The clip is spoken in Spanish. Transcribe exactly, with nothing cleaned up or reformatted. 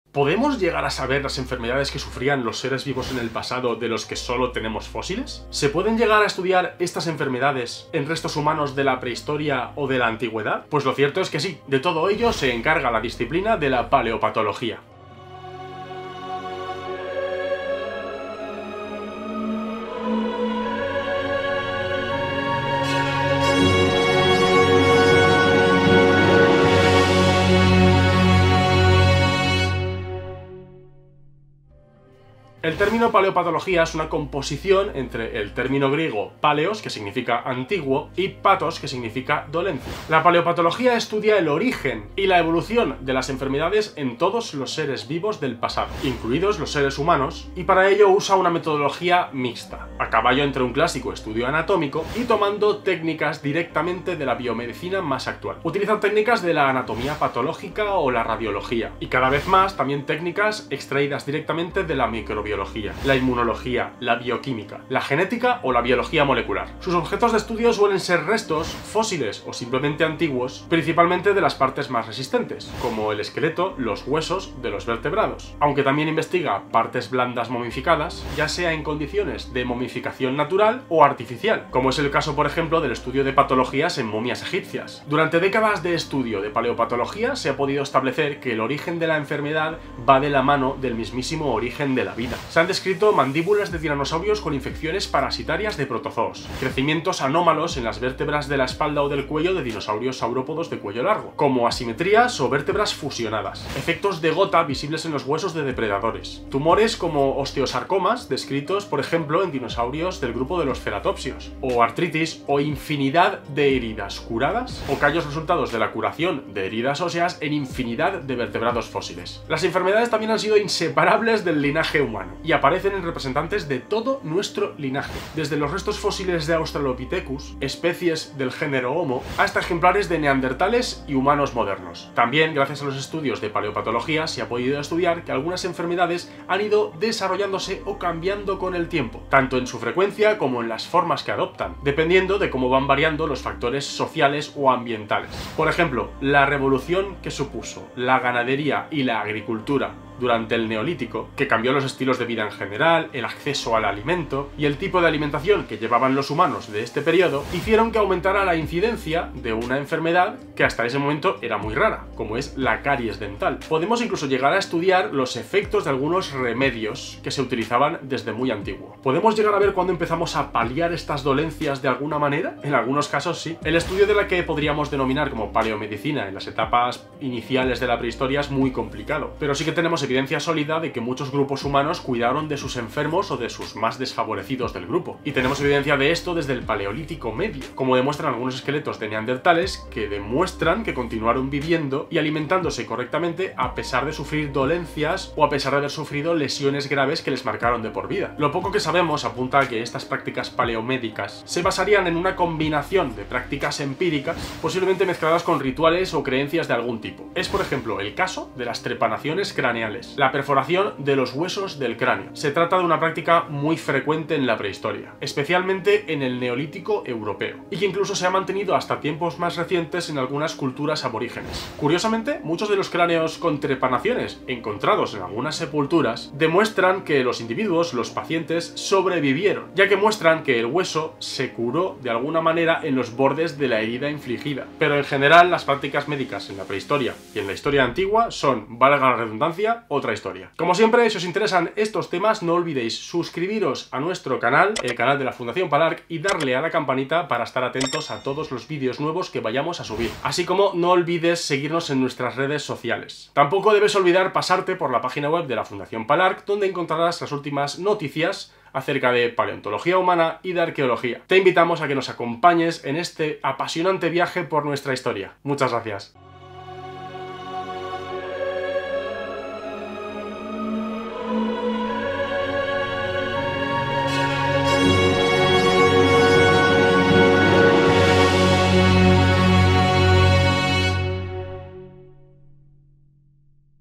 ¿Podemos llegar a saber las enfermedades que sufrían los seres vivos en el pasado de los que solo tenemos fósiles? ¿Se pueden llegar a estudiar estas enfermedades en restos humanos de la prehistoria o de la antigüedad? Pues lo cierto es que sí, de todo ello se encarga la disciplina de la paleopatología. El término paleopatología es una composición entre el término griego paleos, que significa antiguo, y patos, que significa dolencia. La paleopatología estudia el origen y la evolución de las enfermedades en todos los seres vivos del pasado, incluidos los seres humanos, y para ello usa una metodología mixta, a caballo entre un clásico estudio anatómico y tomando técnicas directamente de la biomedicina más actual. Utilizan técnicas de la anatomía patológica o la radiología, y cada vez más también técnicas extraídas directamente de la microbiología, la inmunología, la bioquímica, la genética o la biología molecular. Sus objetos de estudio suelen ser restos, fósiles o simplemente antiguos, principalmente de las partes más resistentes, como el esqueleto, los huesos de los vertebrados, aunque también investiga partes blandas momificadas, ya sea en condiciones de momificación natural o artificial, como es el caso por ejemplo del estudio de patologías en momias egipcias. Durante décadas de estudio de paleopatología se ha podido establecer que el origen de la enfermedad va de la mano del mismísimo origen de la vida. Se han descrito mandíbulas de tiranosaurios con infecciones parasitarias de protozoos, crecimientos anómalos en las vértebras de la espalda o del cuello de dinosaurios saurópodos de cuello largo, como asimetrías o vértebras fusionadas, efectos de gota visibles en los huesos de depredadores, tumores como osteosarcomas descritos por ejemplo en dinosaurios del grupo de los ceratopsios, o artritis o infinidad de heridas curadas o callos resultados de la curación de heridas óseas en infinidad de vertebrados fósiles. Las enfermedades también han sido inseparables del linaje humano y aparecen en representantes de todo nuestro linaje, desde los restos fósiles de Australopithecus, especies del género Homo, hasta ejemplares de neandertales y humanos modernos. También, gracias a los estudios de paleopatología, se ha podido estudiar que algunas enfermedades han ido desarrollándose o cambiando con el tiempo, tanto en su frecuencia como en las formas que adoptan, dependiendo de cómo van variando los factores sociales o ambientales. Por ejemplo, la revolución que supuso la ganadería y la agricultura durante el Neolítico, que cambió los estilos de vida en general, el acceso al alimento y el tipo de alimentación que llevaban los humanos de este periodo, hicieron que aumentara la incidencia de una enfermedad que hasta ese momento era muy rara, como es la caries dental. Podemos incluso llegar a estudiar los efectos de algunos remedios que se utilizaban desde muy antiguo. ¿Podemos llegar a ver cuándo empezamos a paliar estas dolencias de alguna manera? En algunos casos sí. El estudio de la que podríamos denominar como paleomedicina en las etapas iniciales de la prehistoria es muy complicado, pero sí que tenemos evidencia sólida de que muchos grupos humanos cuidaron de sus enfermos o de sus más desfavorecidos del grupo. Y tenemos evidencia de esto desde el Paleolítico Medio, como demuestran algunos esqueletos de neandertales que demuestran que continuaron viviendo y alimentándose correctamente a pesar de sufrir dolencias o a pesar de haber sufrido lesiones graves que les marcaron de por vida. Lo poco que sabemos apunta a que estas prácticas paleomédicas se basarían en una combinación de prácticas empíricas, posiblemente mezcladas con rituales o creencias de algún tipo. Es por ejemplo el caso de las trepanaciones craneales, la perforación de los huesos del cráneo. Se trata de una práctica muy frecuente en la prehistoria, especialmente en el Neolítico europeo, y que incluso se ha mantenido hasta tiempos más recientes en algunas culturas aborígenes. Curiosamente, muchos de los cráneos con trepanaciones encontrados en algunas sepulturas demuestran que los individuos, los pacientes, sobrevivieron, ya que muestran que el hueso se curó de alguna manera en los bordes de la herida infligida. Pero en general, las prácticas médicas en la prehistoria y en la historia antigua son, valga la redundancia, otra historia. Como siempre, si os interesan estos temas, no olvidéis suscribiros a nuestro canal, el canal de la Fundación Palarc, y darle a la campanita para estar atentos a todos los vídeos nuevos que vayamos a subir. Así como no olvides seguirnos en nuestras redes sociales. Tampoco debes olvidar pasarte por la página web de la Fundación Palarc, donde encontrarás las últimas noticias acerca de paleontología humana y de arqueología. Te invitamos a que nos acompañes en este apasionante viaje por nuestra historia. Muchas gracias.